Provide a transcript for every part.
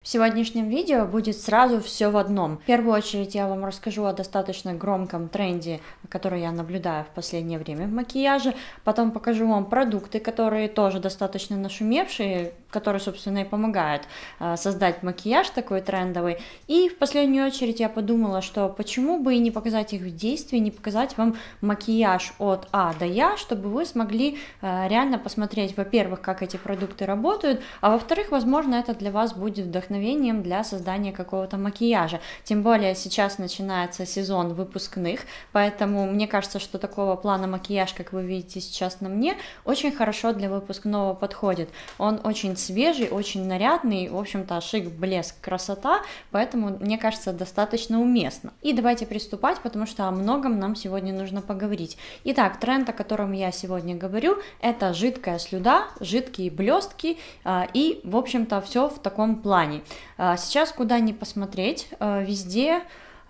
В сегодняшнем видео будет сразу все в одном. В первую очередь я вам расскажу о достаточно громком тренде, который я наблюдаю в последнее время в макияже. Потом покажу вам продукты, которые тоже достаточно нашумевшие, которые, собственно, и помогают создать макияж такой трендовый. И в последнюю очередь я подумала, что почему бы и не показать их в действии, не показать вам макияж от А до Я, чтобы вы смогли реально посмотреть, во-первых, как эти продукты работают, а во-вторых, возможно, это для вас будет вдохновением для создания какого-то макияжа. Тем более сейчас начинается сезон выпускных, поэтому мне кажется, что такого плана макияж, как вы видите сейчас на мне, очень хорошо для выпускного подходит. Он очень свежий, очень нарядный, в общем-то, шик, блеск, красота, поэтому, мне кажется, достаточно уместно. И давайте приступать, потому что о многом нам сегодня нужно поговорить. Итак, тренд, о котором я сегодня говорю, это жидкая слюда, жидкие блестки и, в общем-то, все в таком плане. Сейчас куда ни посмотреть, везде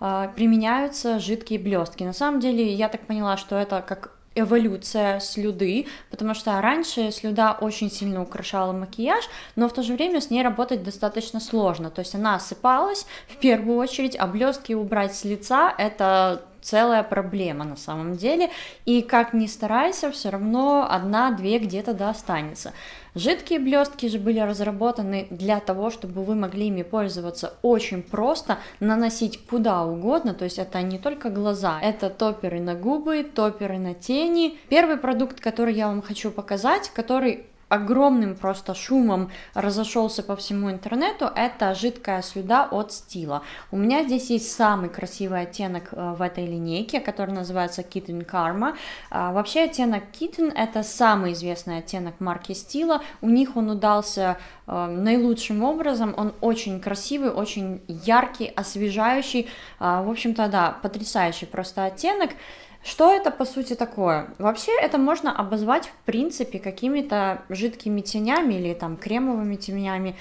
применяются жидкие блестки. На самом деле, я так поняла, что это как эволюция слюды, потому что раньше слюда очень сильно украшала макияж, но в то же время с ней работать достаточно сложно, то есть она осыпалась в первую очередь, а блестки убрать с лица — это целая проблема на самом деле, и как ни старайся, все равно одна-две где-то да останется. Жидкие блестки же были разработаны для того, чтобы вы могли ими пользоваться очень просто, наносить куда угодно, то есть это не только глаза, это топеры на губы, топеры на тени. Первый продукт, который я вам хочу показать, который огромным просто шумом разошелся по всему интернету, это жидкая слюда от Stila. У меня здесь есть самый красивый оттенок в этой линейке, который называется Kitten Karma. Вообще оттенок Kitten — это самый известный оттенок марки Stila. У них он удался наилучшим образом, он очень красивый, очень яркий, освежающий, в общем-то, да, потрясающий просто оттенок. Что это по сути такое? Вообще это можно обозвать в принципе какими-то жидкими тенями или там кремовыми тенями,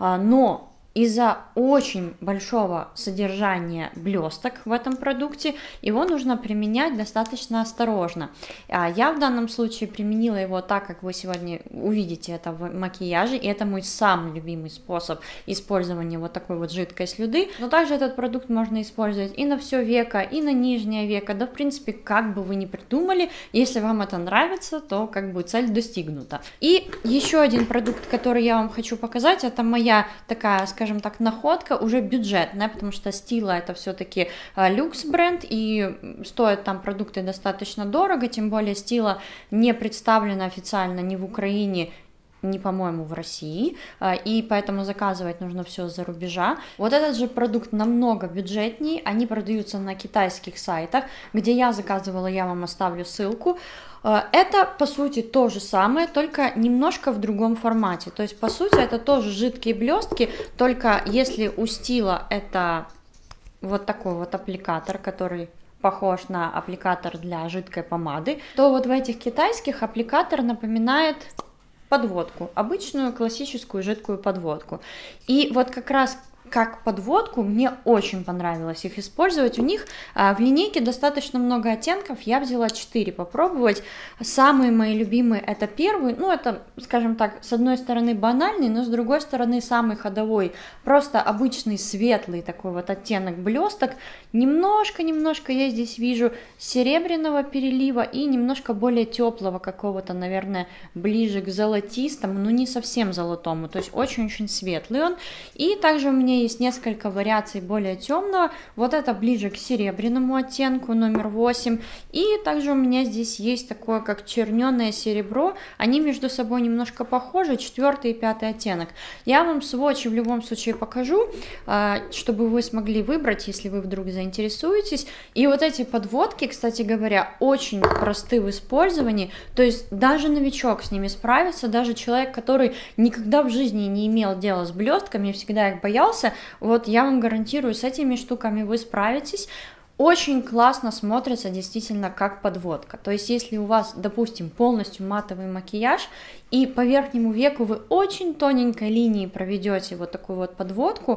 но из-за очень большого содержания блесток в этом продукте его нужно применять достаточно осторожно. Я в данном случае применила его так, как вы сегодня увидите это в макияже, и это мой самый любимый способ использования вот такой вот жидкой слюды. Но также этот продукт можно использовать и на все веко, и на нижнее веко, да в принципе как бы вы ни придумали, если вам это нравится, то как бы цель достигнута. И еще один продукт, который я вам хочу показать, это моя такая, скажем так, находка уже бюджетная, потому что Stila это все-таки люкс бренд, и стоят там продукты достаточно дорого, тем более Stila не представлена официально ни в Украине, не, по-моему, в России, и поэтому заказывать нужно все за рубежа. Вот этот же продукт намного бюджетнее, они продаются на китайских сайтах, где я заказывала, я вам оставлю ссылку. Это, по сути, то же самое, только немножко в другом формате, то есть, по сути, это тоже жидкие блестки, только если у Stila это вот такой вот аппликатор, который похож на аппликатор для жидкой помады, то вот в этих китайских аппликатор напоминает подводку, обычную классическую жидкую подводку. И вот как раз как подводку мне очень понравилось их использовать. У них в линейке достаточно много оттенков, я взяла 4 попробовать. Самые мои любимые — это первый, ну это, скажем так, с одной стороны банальный, но с другой стороны самый ходовой, просто обычный светлый такой вот оттенок блесток. Немножко я здесь вижу серебряного перелива и немножко более теплого какого-то, наверное, ближе к золотистому, но не совсем золотому, то есть очень-очень светлый он. И также у меня есть несколько вариаций более темного, вот это ближе к серебряному оттенку, номер 8, и также у меня здесь есть такое как черненое серебро, они между собой немножко похожи, 4 и 5 оттенок. Я вам сводчи в любом случае покажу, чтобы вы смогли выбрать, если вы вдруг заинтересуетесь. И вот эти подводки, кстати говоря, очень просты в использовании, то есть даже новичок с ними справится, даже человек, который никогда в жизни не имел дела с блестками, всегда их боялся, вот я вам гарантирую, с этими штуками вы справитесь. Очень классно смотрится действительно как подводка. То есть если у вас, допустим, полностью матовый макияж и по верхнему веку вы очень тоненькой линией проведете вот такую вот подводку,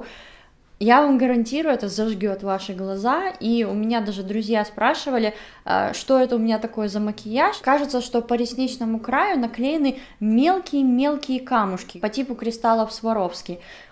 я вам гарантирую, это зажгет ваши глаза, и у меня даже друзья спрашивали, что это у меня такое за макияж. Кажется, что по ресничному краю наклеены мелкие-мелкие камушки по типу кристаллов Сваровски.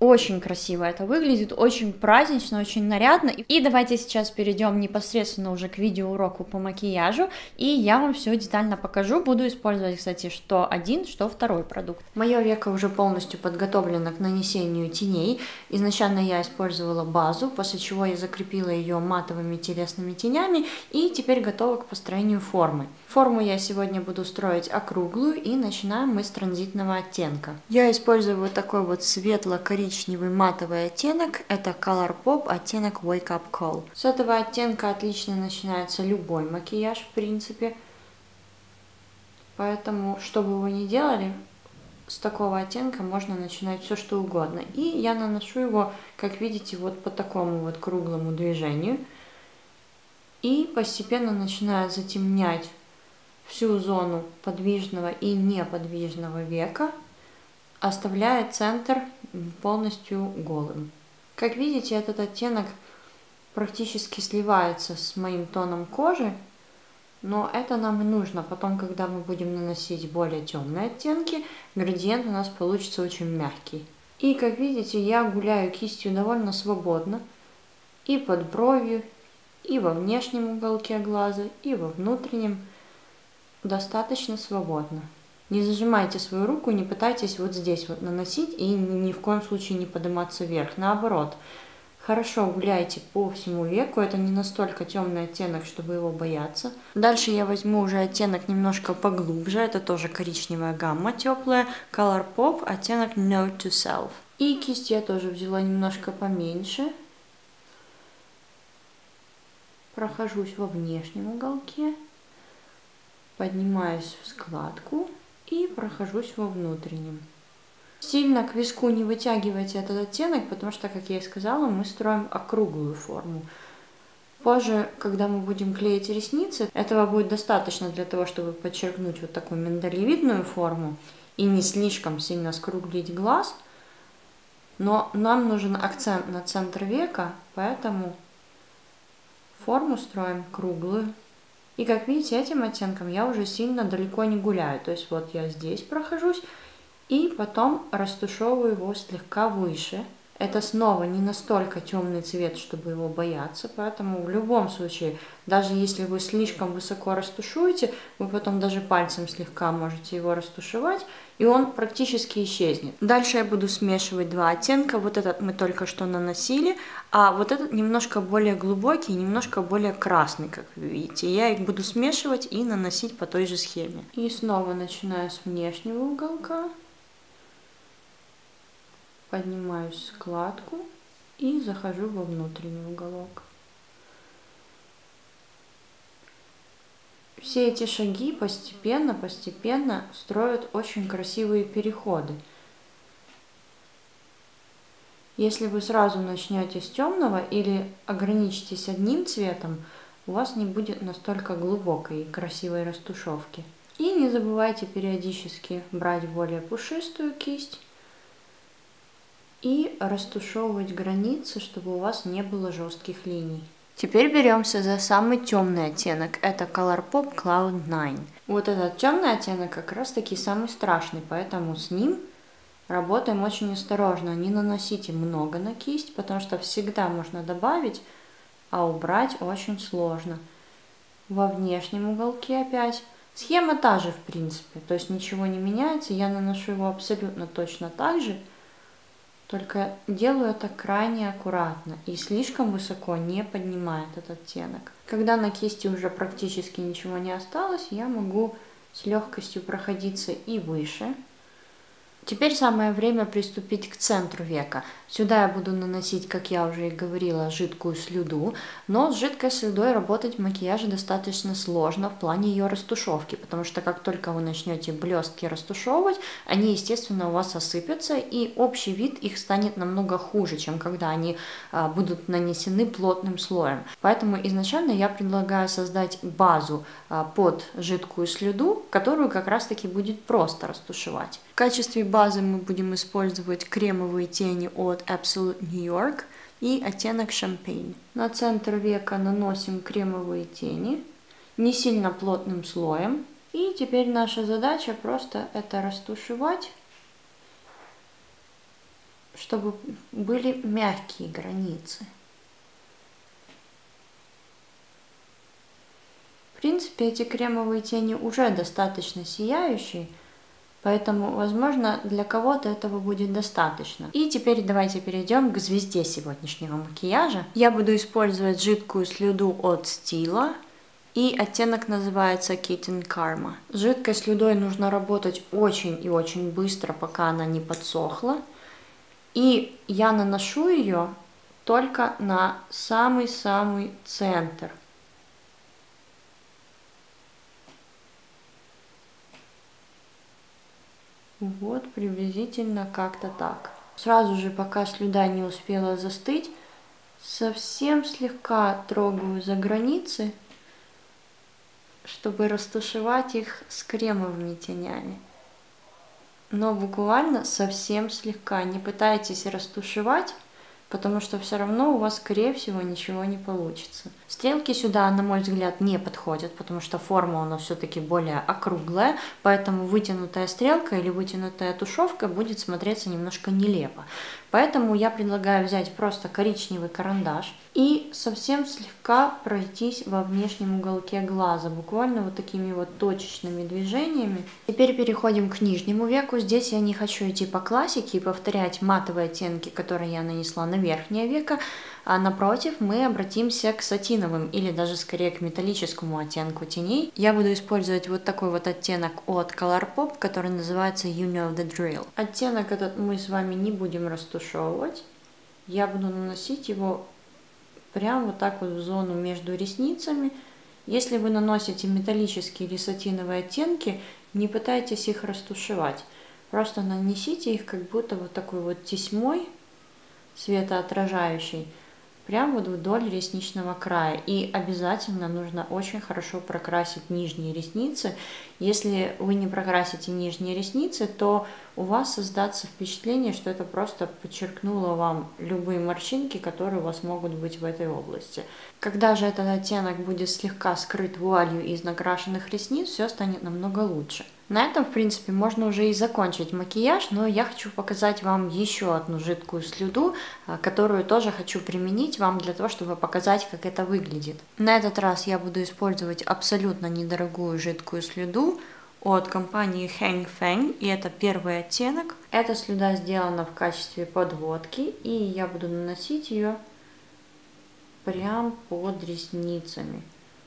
Очень красиво это выглядит, очень празднично, очень нарядно. И давайте сейчас перейдем непосредственно уже к видеоуроку по макияжу, и я вам все детально покажу. Буду использовать, кстати, что один, что второй продукт. Мое веко уже полностью подготовлено к нанесению теней. Изначально я использовала базу, после чего я закрепила ее матовыми телесными тенями, и теперь готова к построению формы. Форму я сегодня буду строить округлую, и начинаем мы с транзитного оттенка. Я использую вот такой вот светло-коричневый матовый оттенок, это Colourpop оттенок Wake Up Call. С этого оттенка отлично начинается любой макияж, в принципе, поэтому, что бы вы ни делали, с такого оттенка можно начинать все что угодно. И я наношу его, как видите, вот по такому вот круглому движению, и постепенно начинаю затемнять всю зону подвижного и неподвижного века, оставляя центр полностью голым. Как видите, этот оттенок практически сливается с моим тоном кожи, но это нам и нужно. Потом, когда мы будем наносить более темные оттенки, градиент у нас получится очень мягкий. И как видите, я гуляю кистью довольно свободно и под бровью, и во внешнем уголке глаза, и во внутреннем, достаточно свободно. Не зажимайте свою руку, не пытайтесь вот здесь вот наносить и ни в коем случае не подниматься вверх. Наоборот, хорошо гуляйте по всему веку, это не настолько темный оттенок, чтобы его бояться. Дальше я возьму уже оттенок немножко поглубже, это тоже коричневая гамма теплая, Colourpop, оттенок Note to Self. И кисть я тоже взяла немножко поменьше. Прохожусь во внешнем уголке, поднимаюсь в складку и прохожусь во внутреннем. Сильно к виску не вытягивайте этот оттенок, потому что, как я и сказала, мы строим округлую форму. Позже, когда мы будем клеить ресницы, этого будет достаточно для того, чтобы подчеркнуть вот такую миндалевидную форму и не слишком сильно скруглить глаз. Но нам нужен акцент на центр века, поэтому форму строим круглую. И как видите, этим оттенком я уже сильно далеко не гуляю. То есть вот я здесь прохожусь и потом растушевываю его слегка выше. Это снова не настолько темный цвет, чтобы его бояться, поэтому в любом случае, даже если вы слишком высоко растушуете, вы потом даже пальцем слегка можете его растушевать, и он практически исчезнет. Дальше я буду смешивать два оттенка. Вот этот мы только что наносили, а вот этот немножко более глубокий, немножко более красный, как вы видите. Я их буду смешивать и наносить по той же схеме. И снова начинаю с внешнего уголка. Поднимаю складку и захожу во внутренний уголок. Все эти шаги постепенно строят очень красивые переходы. Если вы сразу начнете с темного или ограничитесь одним цветом, у вас не будет настолько глубокой и красивой растушевки. И не забывайте периодически брать более пушистую кисть и растушевывать границы, чтобы у вас не было жестких линий. Теперь беремся за самый темный оттенок, это Colourpop Cloud 9. Вот этот темный оттенок как раз таки самый страшный, поэтому с ним работаем очень осторожно. Не наносите много на кисть, потому что всегда можно добавить, а убрать очень сложно. Во внешнем уголке опять. Схема та же в принципе, то есть ничего не меняется, я наношу его абсолютно точно так же. Только делаю это крайне аккуратно и слишком высоко не поднимает этот оттенок. Когда на кисти уже практически ничего не осталось, я могу с легкостью проходиться и выше. Теперь самое время приступить к центру века. Сюда я буду наносить, как я уже и говорила, жидкую слюду, но с жидкой слюдой работать в макияже достаточно сложно в плане ее растушевки, потому что как только вы начнете блестки растушевывать, они, естественно, у вас осыпятся, и общий вид их станет намного хуже, чем когда они будут нанесены плотным слоем. Поэтому изначально я предлагаю создать базу под жидкую слюду, которую как раз-таки будет просто растушевать. В качестве базы мы будем использовать кремовые тени от Absolute New York и оттенок Champagne. На центр века наносим кремовые тени, не сильно плотным слоем. И теперь наша задача просто это растушевать чтобы были мягкие границы. В принципе, эти кремовые тени уже достаточно сияющие, поэтому, возможно, для кого-то этого будет достаточно. И теперь давайте перейдем к звезде сегодняшнего макияжа. Я буду использовать жидкую слюду от Stila, и оттенок называется Kitten Karma. С жидкой слюдой нужно работать очень и очень быстро, пока она не подсохла. И я наношу ее только на самый-самый центр. Вот приблизительно как-то так. Сразу же, пока слюда не успела застыть, совсем слегка трогаю за границы, чтобы растушевать их с кремовыми тенями. Но буквально совсем слегка. Не пытайтесь растушевать, потому что все равно у вас, скорее всего, ничего не получится. Стрелки сюда, на мой взгляд, не подходят, потому что форма у нас все-таки более округлая, поэтому вытянутая стрелка или вытянутая тушевка будет смотреться немножко нелепо. Поэтому я предлагаю взять просто коричневый карандаш и совсем слегка пройтись во внешнем уголке глаза, буквально вот такими вот точечными движениями. Теперь переходим к нижнему веку. Здесь я не хочу идти по классике и повторять матовые оттенки, которые я нанесла на верхнее веко, а напротив мы обратимся к сатиновым или даже скорее к металлическому оттенку теней. Я буду использовать вот такой вот оттенок от Colourpop, который называется You Know The Drill. Оттенок этот мы с вами не будем растушевывать. Я буду наносить его прямо вот так вот в зону между ресницами. Если вы наносите металлические или сатиновые оттенки, не пытайтесь их растушевать. Просто нанесите их как будто вот такой вот тесьмой светоотражающей, прям вот вдоль ресничного края. И обязательно нужно очень хорошо прокрасить нижние ресницы. Если вы не прокрасите нижние ресницы, то у вас создастся впечатление, что это просто подчеркнуло вам любые морщинки, которые у вас могут быть в этой области. Когда же этот оттенок будет слегка скрыт вуалью из накрашенных ресниц, все станет намного лучше. На этом, в принципе, можно уже и закончить макияж, но я хочу показать вам еще одну жидкую слюду, которую тоже хочу применить вам для того, чтобы показать, как это выглядит. На этот раз я буду использовать абсолютно недорогую жидкую слюду от компании Hang Feng, и это первый оттенок. Эта слюда сделана в качестве подводки, и я буду наносить ее прям под ресницами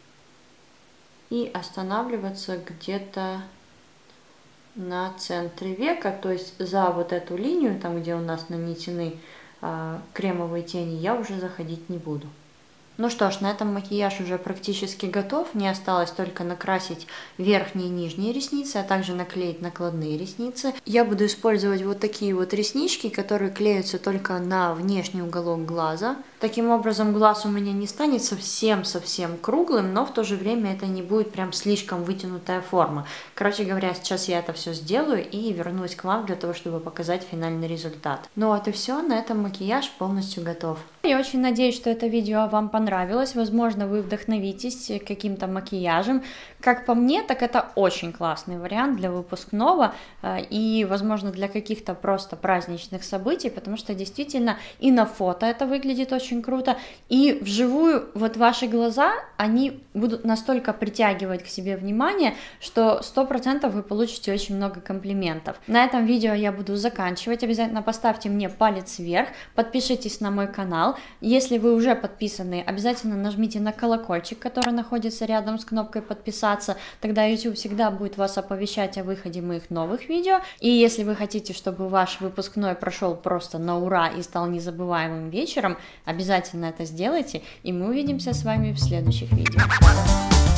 и останавливаться где-то на центре века, то есть за вот эту линию, там где у нас нанесены кремовые тени, я уже заходить не буду. Ну что ж, на этом макияж уже практически готов. Мне осталось только накрасить верхние и нижние ресницы, а также наклеить накладные ресницы. Я буду использовать вот такие вот реснички, которые клеются только на внешний уголок глаза. Таким образом, глаз у меня не станет совсем-совсем круглым, но в то же время это не будет прям слишком вытянутая форма. Короче говоря, сейчас я это все сделаю и вернусь к вам для того, чтобы показать финальный результат. Ну вот и все, на этом макияж полностью готов. Я очень надеюсь, что это видео вам понравилось. Возможно, вы вдохновитесь каким-то макияжем. Как по мне, так это очень классный вариант для выпускного и, возможно, для каких-то просто праздничных событий, потому что действительно и на фото это выглядит очень круто, и вживую вот ваши глаза, они будут настолько притягивать к себе внимание, что 100% вы получите очень много комплиментов. На этом видео я буду заканчивать. Обязательно поставьте мне палец вверх, подпишитесь на мой канал. Если вы уже подписаны, обязательно нажмите на колокольчик, который находится рядом с кнопкой подписаться, тогда YouTube всегда будет вас оповещать о выходе моих новых видео. И если вы хотите, чтобы ваш выпускной прошел просто на ура и стал незабываемым вечером, обязательно это сделайте, и мы увидимся с вами в следующих видео.